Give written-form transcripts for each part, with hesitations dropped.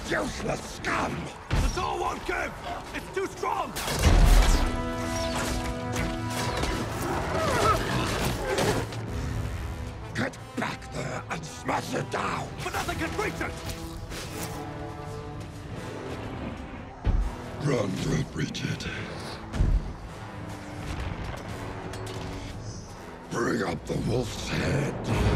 Useless scum! The door won't give! It's too strong! Get back there and smash it down! But nothing can reach it! Grond will breach it. Bring up the wolf's head.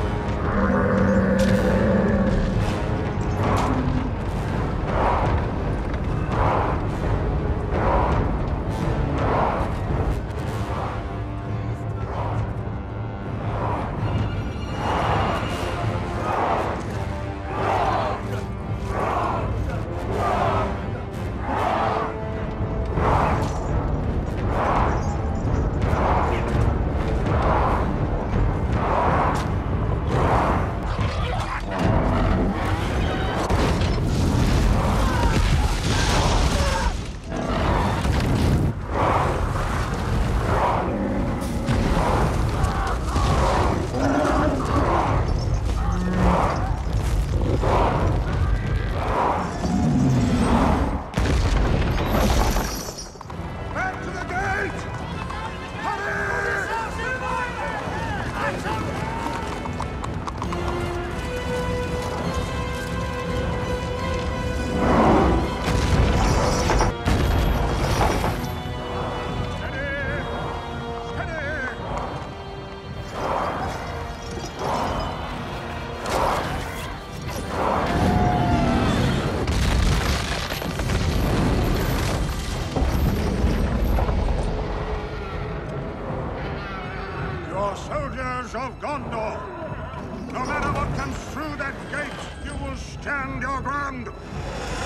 Soldiers of Gondor, no matter what comes through that gate, you will stand your ground.